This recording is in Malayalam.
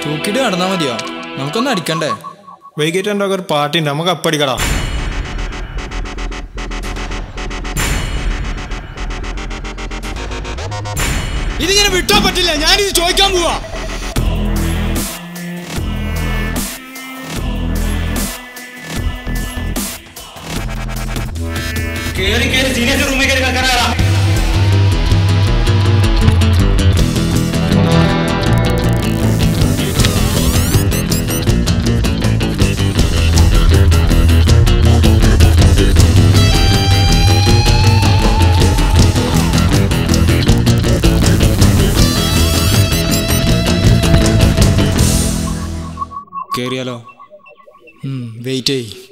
തൂക്കിട്ട് നടന്നാ മതിയോ? നമുക്കൊന്നും അടിക്കണ്ടേ? വൈകിട്ട് എൻ്റെ ഒരു പാർട്ടി ഉണ്ട്, നമുക്ക് അപ്പടിക്കടാ. ഇതിങ്ങനെ വിട്ടാൻ പറ്റില്ല, ഞാനിത് ചോദിക്കാൻ പോവാ. കേറി കേറി സീനിയർ റൂമിൽ കയറി കയറാ. കേറിയാലോ? വെയിറ്റ് ചെയ്യ്.